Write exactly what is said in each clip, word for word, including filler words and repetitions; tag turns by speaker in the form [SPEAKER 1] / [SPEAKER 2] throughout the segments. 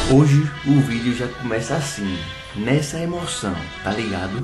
[SPEAKER 1] Hoje o vídeo já começa assim, nessa emoção, tá ligado?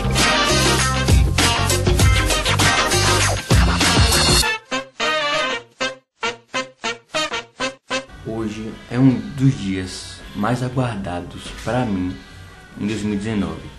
[SPEAKER 1] Hoje é um dos dias mais aguardados pra mim em dois mil e dezenove.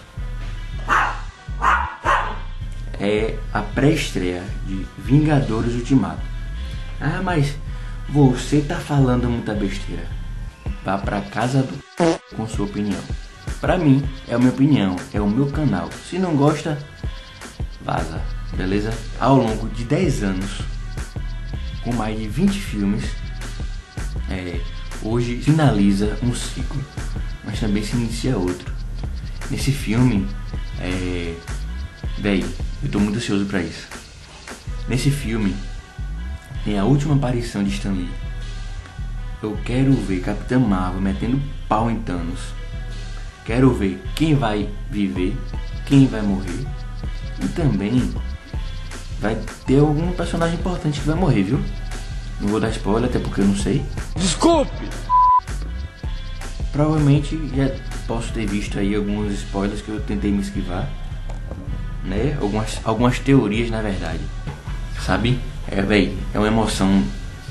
[SPEAKER 1] É a pré-estreia de Vingadores Ultimato. Ah, mas você tá falando muita besteira. Vá pra casa do com sua opinião. Pra mim, é a minha opinião, é o meu canal. Se não gosta, vaza, beleza? Ao longo de dez anos, com mais de vinte filmes, é, hoje finaliza um ciclo, mas também se inicia outro. Nesse filme, é, véi, eu tô muito ansioso pra isso. Nesse filme, tem a última aparição de Stan Lee. Eu quero ver Capitã Marvel metendo pau em Thanos. Quero ver quem vai viver, quem vai morrer. E também vai ter algum personagem importante que vai morrer, viu? Não vou dar spoiler, até porque eu não sei.
[SPEAKER 2] Desculpe!
[SPEAKER 1] Provavelmente já posso ter visto aí alguns spoilers que eu tentei me esquivar, né? Algumas, algumas teorias, na verdade. Sabe? É, véi, é uma emoção.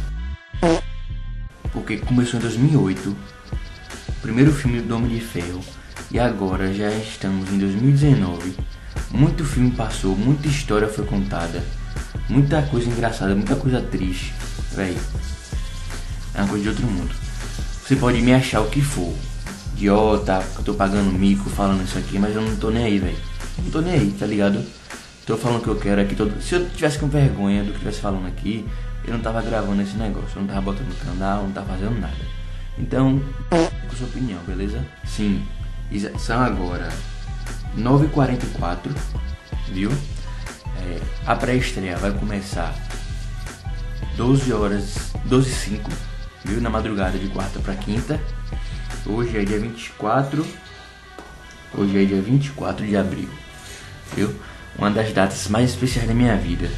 [SPEAKER 1] Porque começou em dois mil e oito, o primeiro filme do Homem de Ferro, e agora já estamos em dois mil e dezenove. Muito filme passou, muita história foi contada, muita coisa engraçada, muita coisa triste, véi. É uma coisa de outro mundo. Você pode me achar o que for, idiota, que eu tô pagando mico falando isso aqui, mas eu não tô nem aí, véi. Não tô nem aí, tá ligado? Tô falando o que eu quero aqui. Todo... Se eu tivesse com vergonha do que eu estivesse falando aqui, eu não tava gravando esse negócio, eu não tava botando no canal, não tava fazendo nada. Então, com sua opinião, beleza? Sim, são agora nove e quarenta e quatro, viu? É, a pré-estreia vai começar doze horas, doze e cinco, viu? Na madrugada de quarta pra quinta. Hoje é dia vinte e quatro, hoje é dia vinte e quatro de abril, viu? Uma das datas mais especiais da minha vida.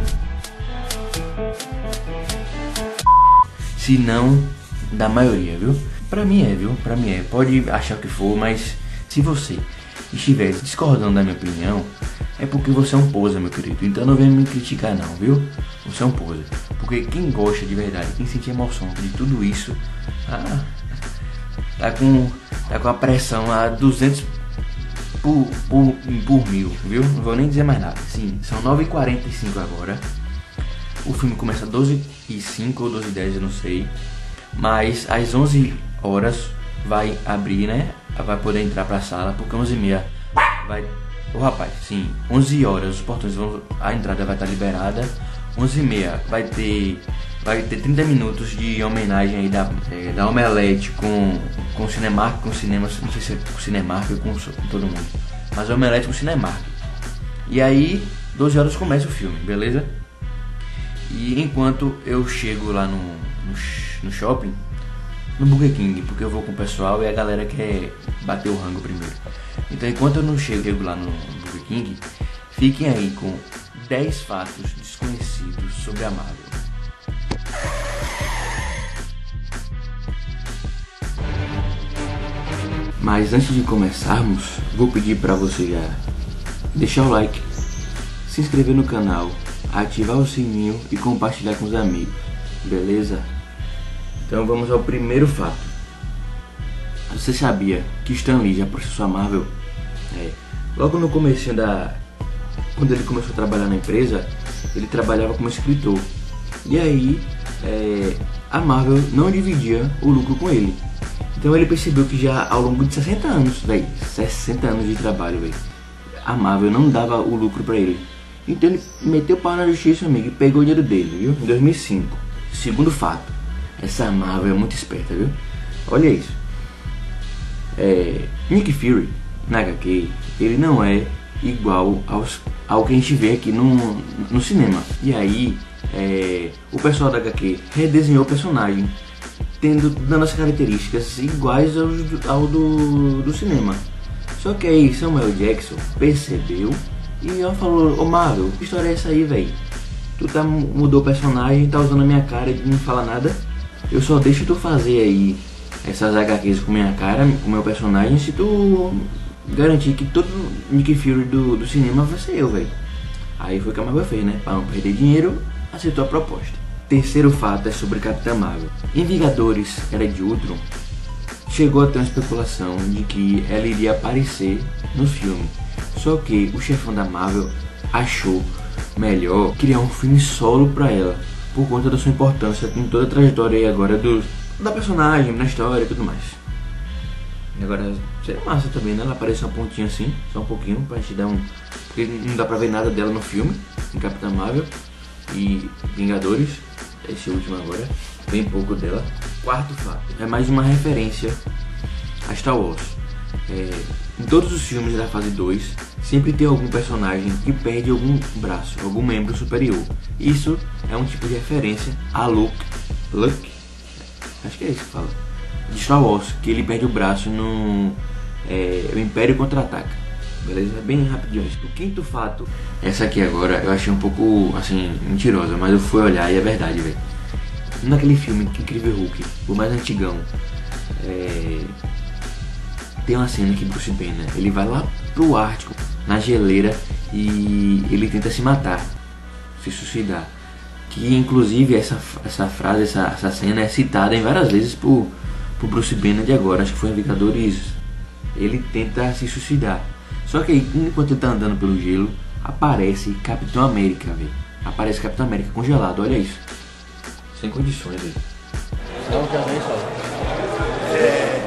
[SPEAKER 1] Se não da maioria, viu? Pra mim é, viu? Pra mim é. Pode achar o que for, mas se você estiver discordando da minha opinião, é porque você é um poser, meu querido. Então não venha me criticar não, viu? Você é um poser. Porque quem gosta de verdade, quem sente emoção de tudo isso, ah, tá com, tá com a pressão a duzentos por, por, por mil, viu? Não vou nem dizer mais nada. Sim, são nove e quarenta e cinco agora. O filme começa às doze e cinco ou doze e dez, eu não sei. Mas às onze horas vai abrir, né? Vai poder entrar pra sala, porque onze e meia vai... Ô oh, rapaz, sim, onze horas os portões vão... A entrada vai estar liberada. onze e meia vai ter... Vai ter trinta minutos de homenagem aí da, é, da Omelete com, com o Cinemark, com o cinema... Não sei se é com o Cinemark ou com, com todo mundo. Mas Omelete com o Cinemark. E aí, doze horas começa o filme, beleza? E enquanto eu chego lá no, no, no shopping, no Burger King, porque eu vou com o pessoal e a galera quer bater o rango primeiro. Então enquanto eu não chego, chego lá no, no Burger King, fiquem aí com dez fatos desconhecidos sobre a Marvel. Mas antes de começarmos, vou pedir para você já deixar o like, se inscrever no canal, ativar o sininho e compartilhar com os amigos, beleza? Então vamos ao primeiro fato. Você sabia que Stan Lee já processou a Marvel? É, logo no começo da... Quando ele começou a trabalhar na empresa, ele trabalhava como escritor. E aí, é, a Marvel não dividia o lucro com ele. Então ele percebeu que já ao longo de sessenta anos, véi, sessenta anos de trabalho, véi, a Marvel não dava o lucro pra ele. Então ele meteu o pau na justiça, amigo, e pegou o dinheiro dele, viu? Em dois mil e cinco. Segundo fato, essa Marvel é muito esperta, viu? Olha isso. É, Nick Fury, na H Q, ele não é igual aos, ao que a gente vê aqui no, no cinema. E aí, é, o pessoal da H Q redesenhou o personagem, tendo, dando as características iguais ao, ao do, do cinema. Só que aí Samuel Jackson percebeu e ela falou: ô Marvel, que história é essa aí, velho? Tu tá, mudou o personagem, tá usando a minha cara e não fala nada. Eu só deixo tu fazer aí essas agá quês com minha cara, com meu personagem, se tu garantir que todo Nick Fury do, do cinema vai ser eu, velho. Aí foi o que a Marvel fez, né? Pra não perder dinheiro, aceitou a proposta. Terceiro fato é sobre Capitã Marvel. Em Vingadores Era de Ultron, chegou a ter uma especulação de que ela iria aparecer no filme. Só que o chefão da Marvel achou melhor criar um filme solo pra ela, por conta da sua importância em toda a trajetória aí agora do, da personagem, na história e tudo mais. E agora seria massa também, né? Ela aparece uma pontinha assim, só um pouquinho, pra gente dar um... Porque não dá pra ver nada dela no filme, em Capitã Marvel e Vingadores, esse último agora, bem pouco dela. Quarto fato, é mais uma referência a Star Wars. É, em todos os filmes da fase dois, sempre tem algum personagem que perde algum braço, algum membro superior. Isso é um tipo de referência a Luke, Luke, acho que é isso que fala, de Star Wars, que ele perde o braço no é, o Império Contra-Ataca. Beleza? É bem rapidinho isso. O quinto fato, essa aqui agora eu achei um pouco assim mentirosa, mas eu fui olhar e é verdade, velho. Naquele filme Incrível Hulk, o mais antigão, é... tem uma cena que Bruce Banner, ele vai lá pro Ártico, na geleira, e ele tenta se matar, se suicidar. Que inclusive essa, essa frase, essa, essa cena é citada em várias vezes por, por Bruce Banner de agora, acho que foi em Vingadores. Ele tenta se suicidar. Só que aí, enquanto ele tá andando pelo gelo, aparece Capitão América, velho. Aparece Capitão América congelado, olha isso. Sem condições, velho. Não, já vem só. É...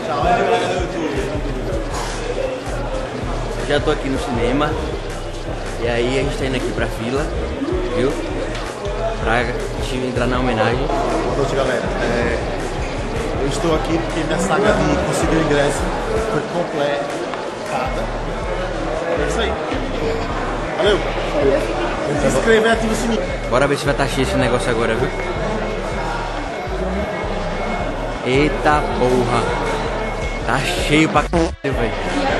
[SPEAKER 1] Já tô aqui no cinema. E aí a gente tá indo aqui pra fila, viu? Pra gente entrar na homenagem.
[SPEAKER 2] Boa noite, galera. É... Eu estou aqui porque minha saga de conseguir o ingresso foi completada. É isso aí. Valeu. Se inscreve e ativa o sininho.
[SPEAKER 1] Bora ver se vai estar cheio esse negócio agora, viu? Eita porra. Tá cheio pra c***, velho.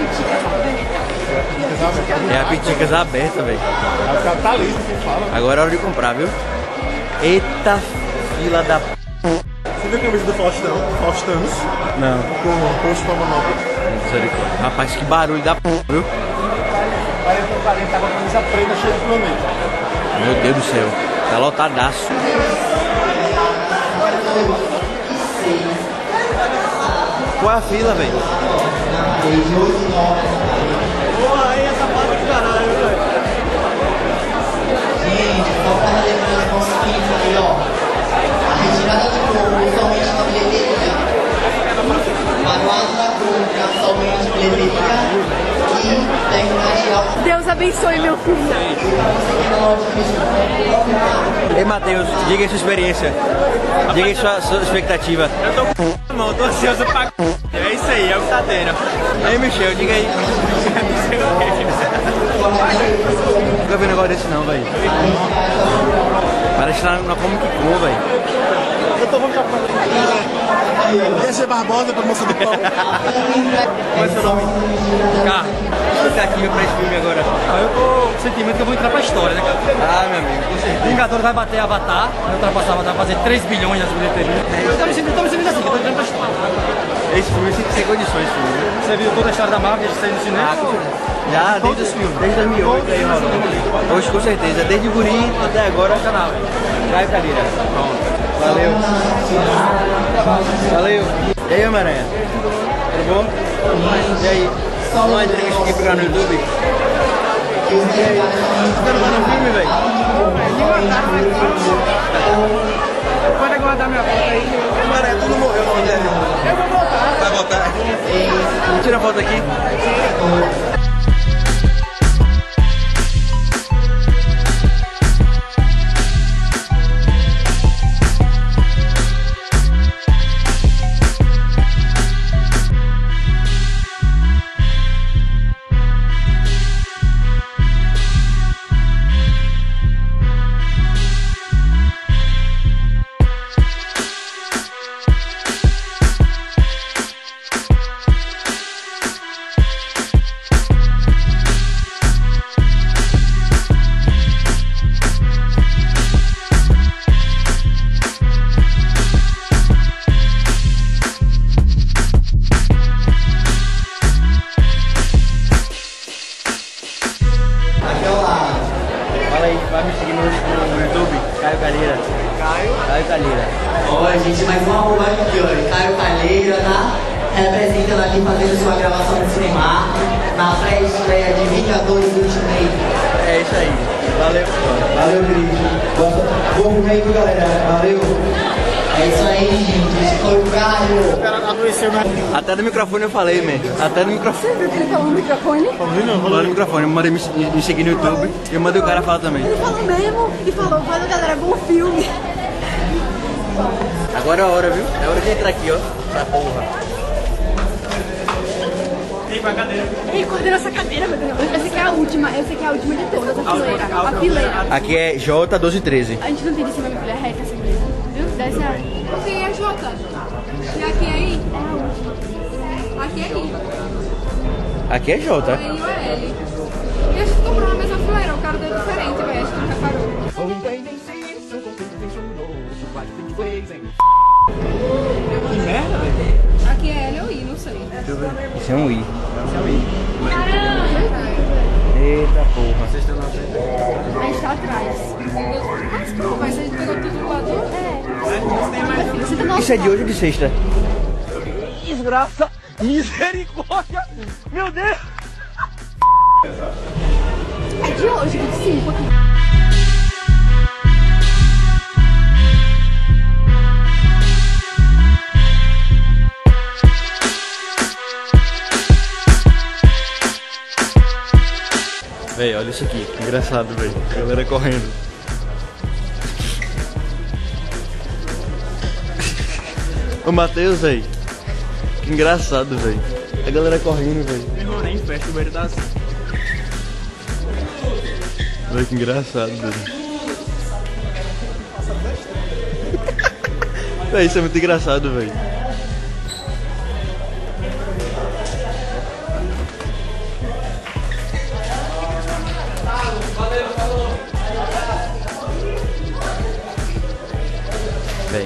[SPEAKER 1] É a Piticas aberta, velho.
[SPEAKER 2] Tá lindo, quem fala.
[SPEAKER 1] Agora é hora de comprar, viu? Eita fila da p...
[SPEAKER 2] Você viu a camisa do Faustão? Faustanos?
[SPEAKER 1] Não.
[SPEAKER 2] Com o rosto pra manobra.
[SPEAKER 1] Misericórdia. Rapaz, que barulho da p... viu?
[SPEAKER 2] Aí eu tô parente, tá com a camisa preta cheia de planeta.
[SPEAKER 1] Meu Deus do céu. Tá lotadaço. Qual é a fila, velho?
[SPEAKER 2] Porra, aí essa parte do caralho, velho.
[SPEAKER 3] Gente, só para lembrar o nosso vídeo aí, ó. A retirada do jogo somente na bilheteria. Manual da compra somente bilheteria. E terminar de alta.
[SPEAKER 4] Deus abençoe meu filho.
[SPEAKER 1] Ei, Matheus, diga aí sua experiência. Diga aí sua, sua expectativa.
[SPEAKER 5] Eu tô com c... mano, tô ansioso pra c... É isso aí, é o que tá tendo.
[SPEAKER 1] Aí, Michel, diga aí. Nunca vi um negócio desse não, velho. Parece que tá na Comic Con, velho.
[SPEAKER 2] Eu tô vendo pra Esse é Barbosa, pra moça do pão.
[SPEAKER 5] Qual é o seu nome? Carlos.
[SPEAKER 1] Expectativa pra esse filme agora.
[SPEAKER 5] Ah, eu tô com sentimento que eu vou entrar pra história, né, cara?
[SPEAKER 1] Ah, meu amigo, com certeza.
[SPEAKER 5] Vingadores vai bater Avatar, vai ultrapassar Avatar, vai fazer três bilhões nas bilheterias. Eu tô me sentindo, tô me sentindo assim, que eu tô entrando pra história.
[SPEAKER 1] Esse filme sem, sem condições, esse filme.
[SPEAKER 5] Você viu toda a história da Marvel, a gente saiu no cinema?
[SPEAKER 1] Ah, com certeza. Já, desde os filmes, desde dois mil e oito aí, rolando. Hoje, com certeza, desde o guri até agora, canal. Vai, cadeira. Pronto. Valeu. Valeu. E aí, Homem-Aranha? Tudo bom? E aí? Uma entrevista aqui pro canal no YouTube. E aí? Você tá no filme, velho?
[SPEAKER 5] Pode aguardar minha foto aí.
[SPEAKER 1] Homem-Aranha, tu não morreu, não, velho?
[SPEAKER 5] Eu vou voltar.
[SPEAKER 1] Vai voltar? Tira a foto aqui.
[SPEAKER 5] Caio Calheira.
[SPEAKER 3] Caio.
[SPEAKER 5] Caio Calheira.
[SPEAKER 3] Ó, gente, mais uma arroba aqui, ó. Caio Calheira, tá? Representando aqui, fazendo sua gravação no cinema, na pré-estreia de Vingadores Ultimate.
[SPEAKER 5] É isso aí. Valeu.
[SPEAKER 3] Valeu, Cris. Bom momento, galera. Valeu. É isso aí, gente. Esse foi o Caio.
[SPEAKER 5] Até no microfone eu falei, man. Até no microfone.
[SPEAKER 4] Você viu que ele falou no microfone?
[SPEAKER 5] Falou no microfone. Eu mandei me, me seguir no YouTube e eu mandei o cara falar também.
[SPEAKER 4] Ele falou mesmo e falou, valeu galera, bom filme.
[SPEAKER 5] Agora é a hora, viu? É hora de entrar aqui, ó. Essa porra.
[SPEAKER 4] Ei, coordena essa cadeira, meu Deus. Essa aqui é a última, essa aqui é a última de todas, a fileira. A fileira.
[SPEAKER 5] Aqui é J doze treze.
[SPEAKER 4] A gente não tem de cima, minha filha, é reta essa mesa. Viu? Desce a...
[SPEAKER 6] Aqui é J. E aqui é I? É a última. Aqui é I.
[SPEAKER 5] Aqui é J.
[SPEAKER 6] É I ou é L? E a gente comprou na mesma fileira, o cara deu diferente, velho. Acho que não reparou.
[SPEAKER 5] Que merda, velho.
[SPEAKER 6] Aqui é L ou I, não sei.
[SPEAKER 5] Isso é um I. Eita porra. Vocês estão na frente?
[SPEAKER 4] A gente tá atrás.
[SPEAKER 6] Mas como, mas a gente pegou tudo do lado?
[SPEAKER 4] É. Você tá no
[SPEAKER 5] Isso é de hoje ou de sexta?
[SPEAKER 7] Desgraça! Misericórdia! Meu Deus!
[SPEAKER 4] É de hoje, vinte e cinco aqui.
[SPEAKER 5] Véi, olha isso aqui, que engraçado, velho. A galera correndo. Ô Matheus, velho. Que engraçado, velho. A galera correndo, velho.
[SPEAKER 7] Não, nem fecha o velho tá assim.
[SPEAKER 5] Véi, que engraçado, velho. Véi, isso é muito engraçado, velho. Véi,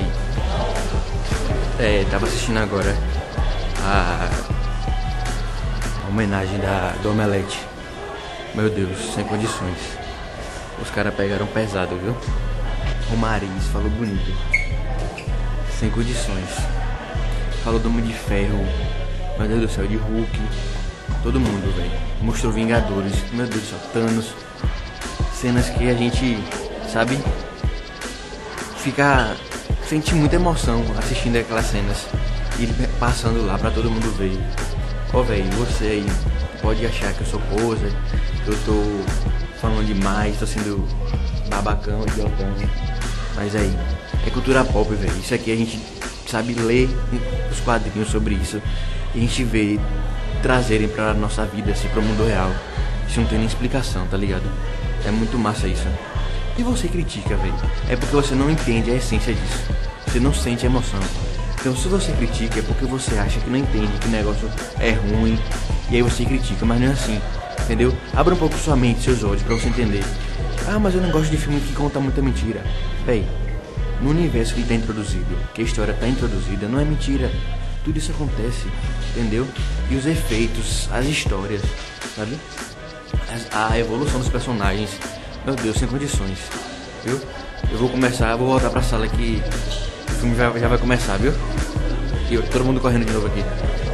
[SPEAKER 5] é, tava assistindo agora a, a homenagem da, do Omelete. Meu Deus, sem condições. Os caras pegaram pesado, viu? O Mariz falou bonito. Sem condições. Falou do Homem de Ferro. Meu Deus do céu, de Hulk. Todo mundo, velho. Mostrou Vingadores. Meu Deus do céu, Thanos. Cenas que a gente, sabe, fica... Senti muita emoção assistindo aquelas cenas e passando lá pra todo mundo ver. Ó, velho, você aí pode achar que eu sou poser, que eu tô falando demais, tô sendo babacão, idiotão. Mas aí, é cultura pop, velho. Isso aqui a gente sabe ler os quadrinhos sobre isso e a gente vê trazerem pra nossa vida, assim, pro mundo real. Isso não tem nem explicação, tá ligado? É muito massa isso. E você critica, velho, é porque você não entende a essência disso. Você não sente a emoção. Então se você critica é porque você acha que não entende que o negócio é ruim. E aí você critica, mas não é assim, entendeu? Abra um pouco sua mente, seus olhos, pra você entender. Ah, mas eu não gosto de filme que conta muita mentira. Véi, no universo que tá introduzido, que a história tá introduzida, não é mentira. Tudo isso acontece, entendeu? E os efeitos, as histórias, sabe? A evolução dos personagens. Meu Deus, sem condições, viu? Eu vou começar, vou voltar pra sala que o filme já, já vai começar, viu? E todo mundo correndo de novo aqui.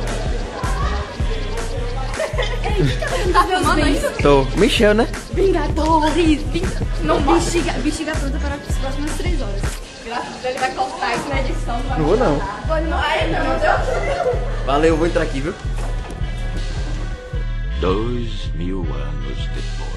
[SPEAKER 4] Tá filmando isso?
[SPEAKER 5] Tô. Michel, né?
[SPEAKER 4] Vingadores! Não bexiga, bexiga pronta para as próximas três horas.
[SPEAKER 6] Graças a Deus, ele vai cortar isso na edição.
[SPEAKER 5] Não vou não.
[SPEAKER 4] Pode não. Ai, não, Deus.
[SPEAKER 5] Valeu, vou entrar aqui, viu?
[SPEAKER 8] Dois mil anos depois.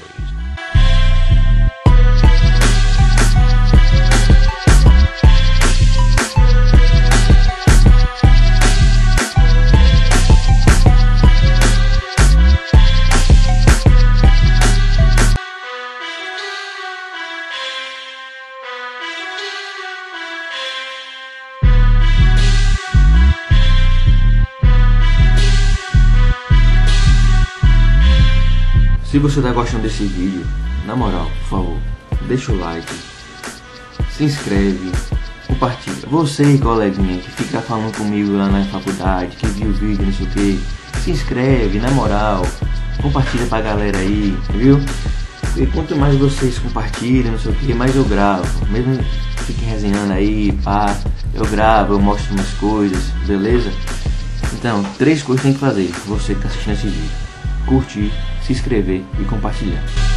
[SPEAKER 1] Se você tá gostando desse vídeo, na moral, por favor, deixa o like, se inscreve, compartilha. Você, coleguinha, que fica falando comigo lá na faculdade, que viu o vídeo, não sei o que, se inscreve, na moral, compartilha pra galera aí, viu? E quanto mais vocês compartilham, não sei o que, mais eu gravo. Mesmo fiquem resenhando aí, pá, eu gravo, eu mostro umas coisas, beleza? Então, três coisas tem que fazer, você que tá assistindo esse vídeo: curtir, se inscrever e compartilhar.